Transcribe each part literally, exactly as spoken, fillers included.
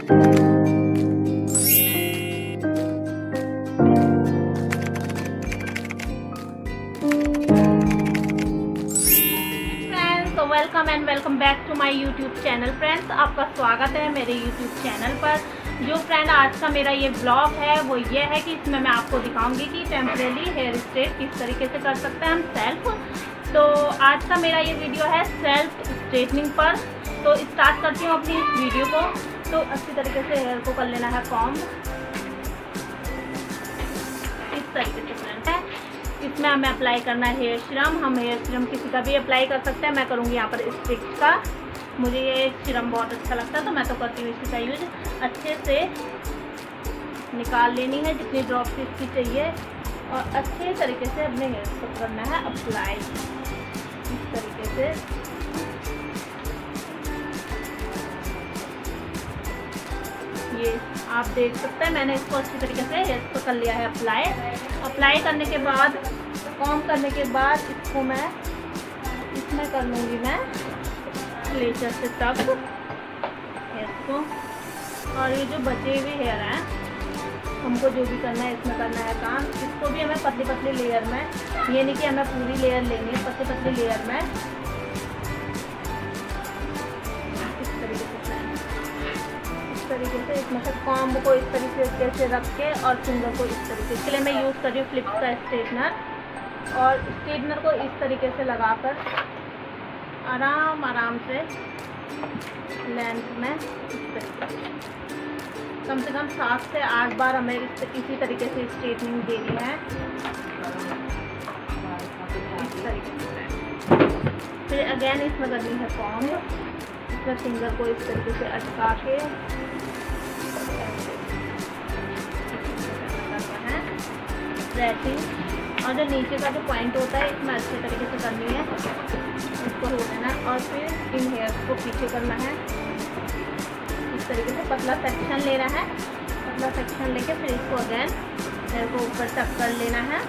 Welcome and welcome back to my YouTube channel. Friends, आपका स्वागत है मेरे यूट्यूब चैनल पर। जो फ्रेंड आज का मेरा ये ब्लॉग है वो ये है कि इसमें मैं आपको दिखाऊंगी कि टेम्परेरी हेयर स्ट्रेट किस तरीके से कर सकते हैं हम सेल्फ। तो आज का मेरा ये वीडियो है सेल्फ स्ट्रेटनिंग पर। तो स्टार्ट करती हूँ अपनी इस वीडियो को। तो अच्छी तरीके से हेयर को कर लेना है कॉम्ब इस तरीके से फ्रेंड है। इसमें हमें अप्लाई करना है हेयर सीरम। हम हेयर सीरम किसी का भी अप्लाई कर सकते हैं। मैं करूँगी यहाँ पर स्टिक्स का। मुझे ये सीरम बहुत अच्छा लगता है तो मैं तो करती हूँ इसका यूज। अच्छे से निकाल लेनी है जितनी ड्रॉप्स इसकी चाहिए और अच्छे तरीके से अपने हेयर को करना है अप्लाई इस तरीके से। ये आप देख सकते हैं मैंने इसको अच्छी तरीके से हेयर को कर लिया है अप्लाई। अप्लाई करने के बाद कॉम्ब करने के बाद इसको मैं इसमें कर लूँगी मैं लेजर से तक हेयर को। और ये जो बचे हुए हेयर हैं हमको जो भी करना है इसमें करना है काम। इसको भी हमें पतली पतली लेयर में, ये नहीं कि हमें पूरी लेयर लेनी है, पतली पतली लेयर में इस तरीके से इस तरीके से इसमें से कॉम्ब को इस तरीके से रख के और फिंगर को इस तरीके से। इसके लिए मैं यूज़ कर रही हूँ फ्लिप्स का स्ट्रेटनर। और स्ट्रेटनर को इस तरीके से लगाकर आराम आराम से लेंथ में इस तरीके से कम से कम सात से आठ बार हमें इस इसी तरीके से स्ट्रेटनिंग देनी है इस तरीके से। फिर अगेन इसमें करनी है कॉम्ब। इसमें फिंगर को इस तरीके से अटका के ड्रेसिंग। और जो नीचे का जो पॉइंट होता है इसमें अच्छे तरीके से करनी है, इसको हो लेना। और फिर इन हेयर्स को पीछे करना है इस तरीके से। पतला सेक्शन लेना है, पतला सेक्शन लेके फिर इसको अगेन हेयर को ऊपर टक कर लेना है।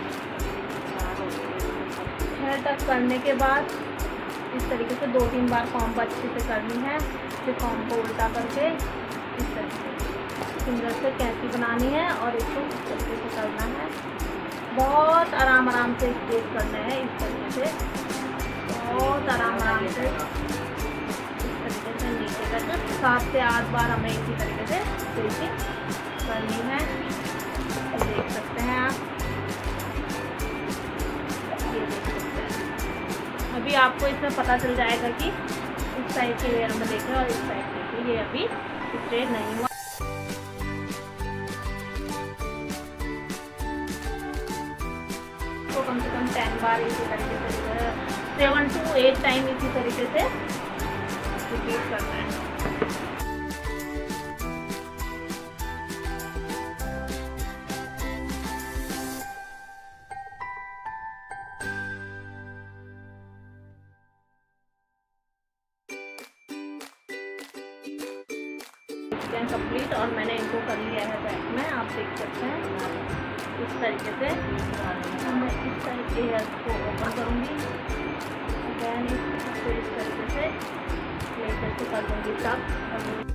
हेयर टक करने के बाद इस तरीके से दो तीन बार कॉम्ब अच्छे से करनी है। फिर कॉम्ब को उल्टा करके इस तरीके से फिंगर से कैंची बनानी है और इसको इस तरीके से करना है। बहुत आराम आराम से स्ट्रेट करना है इस तरीके से, बहुत आराम आराम से इस तरीके से नीचे तक सात से आठ बार हमें इसी तरीके से स्ट्रेचिंग करनी है। देख सकते हैं आप, ये देख सकते हैं। अभी आपको इसमें पता चल जाएगा कि इस साइड के लेयर में देखें और इस साइड देखें, ये अभी स्ट्रेट नहीं हुआ। तो कम से कम टेन बार इसी तरीके से, सेवन टू एट टाइम इसी तरीके से रिपीट करना है। कंप्लीट और मैंने इनको कर लिया है बैक में, आप देख सकते हैं इस तरीके से। मैं इस साइड के हेयर को ओपन करूँगी अगैन इसको इस तरीके से लेकर के कर दूँगी तब।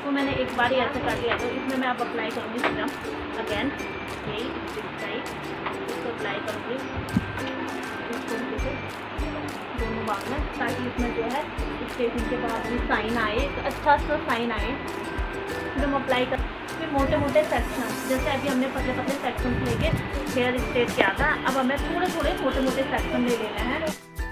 इसको मैंने एक बार ही ऐसे कर लिया, तो इसमें मैं अब अप्लाई करूँगी सीरम अगेन, यही टाइप इसको अप्लाई करूँगी इसको दोनों बार में, ताकि इसमें जो है स्ट्रेटनिंग के बाद भी साइन आए, एक अच्छा सा साइन आए। फिर हम अप्लाई कर फिर मोटे मोटे सेक्शन, जैसे अभी हमने पतले पतले सेक्शन लेके हेयर स्ट्रेट किया था, अब हमें थोड़े थोड़े मोटे मोटे सेक्शन ले लेना है।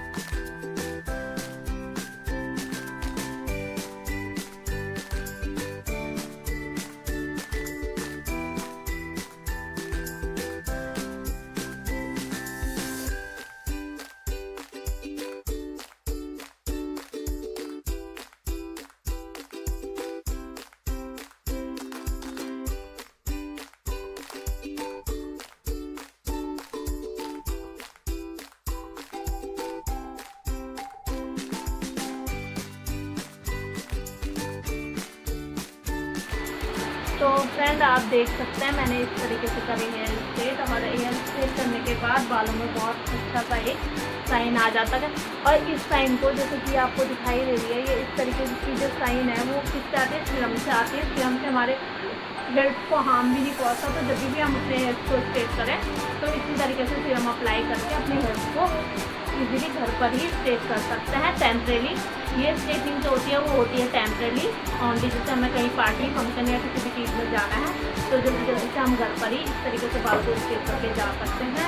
तो फ्रेंड आप देख सकते हैं मैंने इस तरीके से करी हेयर स्ट्रेट, और हेयर स्ट्रेट करने के बाद बालों में बहुत अच्छा सा एक साइन आ जाता है। और इस साइन को जैसे कि आपको दिखाई दे रही है, ये इस तरीके की जो साइन है वो किससे आती है, सीरम से आती है। सीरम से हमारे हेयर को हार्म भी नहीं पहुँचता, तो जब भी हम अपने हेयर को स्ट्रेट करें तो इसी तरीके से सीरम अप्लाई करके अपने हेयर को इजीली घर पर ही स्ट्रेट कर सकते हैं टेम्परेरी। ये स्ट्रेटनिंग जो होती है वो होती है टेम्परेरी ओनली, जैसे हमें कहीं पार्टी फंक्शन या किसी भी चीज़ में जाना है तो जल्दी जल्दी से हम घर पर ही इस तरीके से बाल को स्ट्रेट करके जा सकते हैं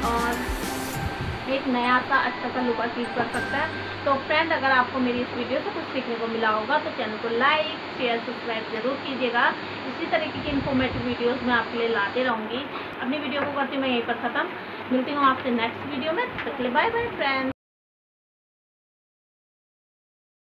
और एक नया सा अच्छा सा लुक अचीव कर सकता है। तो फ्रेंड अगर आपको मेरी इस वीडियो से कुछ सीखने को मिला होगा तो चैनल को लाइक शेयर सब्सक्राइब जरूर कीजिएगा। इसी तरीके की इन्फॉर्मेटिव वीडियोस मैं आपके लिए लाते रहूँगी। अपनी वीडियो को करती मैं यहीं पर ख़त्म, मिलती हूँ आपसे नेक्स्ट वीडियो में, तब तक के लिए बाय बाय फ्रेंड।